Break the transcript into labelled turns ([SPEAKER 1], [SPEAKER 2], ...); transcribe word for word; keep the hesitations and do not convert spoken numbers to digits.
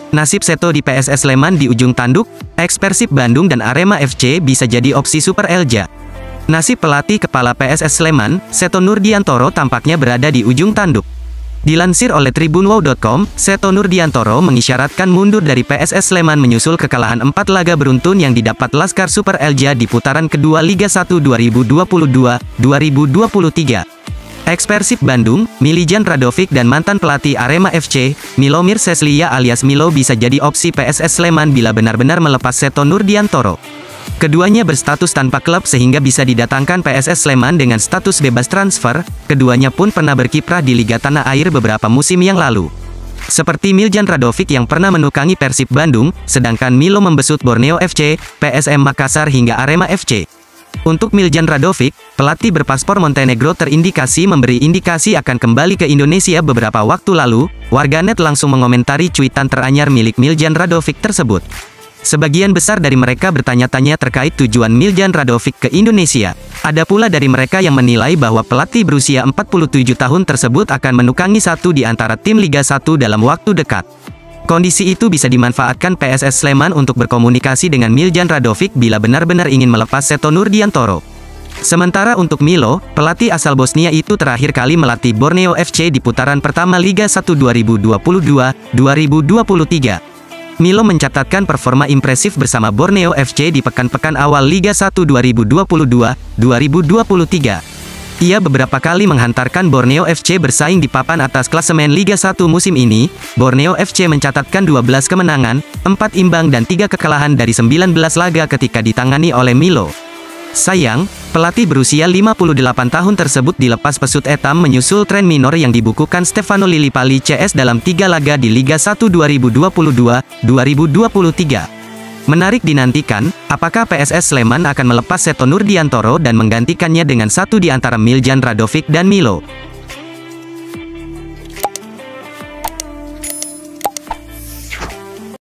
[SPEAKER 1] Nasib Seto di P S S Sleman di ujung tanduk, eks Persib Bandung dan Arema F C bisa jadi opsi Super Elja. Nasib pelatih kepala P S S Sleman, Seto Nurdiantoro tampaknya berada di ujung tanduk. Dilansir oleh tribunwow dot com, Seto Nurdiantoro mengisyaratkan mundur dari P S S Sleman menyusul kekalahan empat laga beruntun yang didapat Laskar Super Elja di putaran kedua Liga satu dua ribu dua puluh dua dua ribu dua puluh tiga. Eks Persib Bandung, Milijan Radovic dan mantan pelatih Arema F C, Milomir Seslia alias Milo bisa jadi opsi P S S Sleman bila benar-benar melepas Seto Nurdiantoro. Keduanya berstatus tanpa klub sehingga bisa didatangkan P S S Sleman dengan status bebas transfer. Keduanya pun pernah berkiprah di Liga Tanah Air beberapa musim yang lalu. Seperti Miljan Radovic yang pernah menukangi Persib Bandung, sedangkan Milo membesut Borneo F C, P S M Makassar hingga Arema F C. Untuk Miljan Radovic, pelatih berpaspor Montenegro terindikasi memberi indikasi akan kembali ke Indonesia beberapa waktu lalu. Warganet langsung mengomentari cuitan teranyar milik Miljan Radovic tersebut. Sebagian besar dari mereka bertanya-tanya terkait tujuan Miljan Radovic ke Indonesia. Ada pula dari mereka yang menilai bahwa pelatih berusia empat puluh tujuh tahun tersebut akan menukangi satu di antara tim Liga satu dalam waktu dekat. Kondisi itu bisa dimanfaatkan P S S Sleman untuk berkomunikasi dengan Miljan Radovic bila benar-benar ingin melepas Seto Nurdiantoro. Sementara untuk Milo, pelatih asal Bosnia itu terakhir kali melatih Borneo F C di putaran pertama Liga satu dua ribu dua puluh dua dua ribu dua puluh tiga. Milo mencatatkan performa impresif bersama Borneo F C di pekan-pekan awal Liga satu dua ribu dua puluh dua dua ribu dua puluh tiga. Ia beberapa kali menghantarkan Borneo F C bersaing di papan atas klasemen Liga satu musim ini. Borneo F C mencatatkan dua belas kemenangan, empat imbang dan tiga kekalahan dari sembilan belas laga ketika ditangani oleh Milo. Sayang, pelatih berusia lima puluh delapan tahun tersebut dilepas pesut etam menyusul tren minor yang dibukukan Stefano Lillipali C S dalam tiga laga di Liga satu dua ribu dua puluh dua dua ribu dua puluh tiga. Menarik dinantikan, apakah P S S Sleman akan melepas Seto Nurdiantoro dan menggantikannya dengan satu di antara Miljan Radovic dan Milo.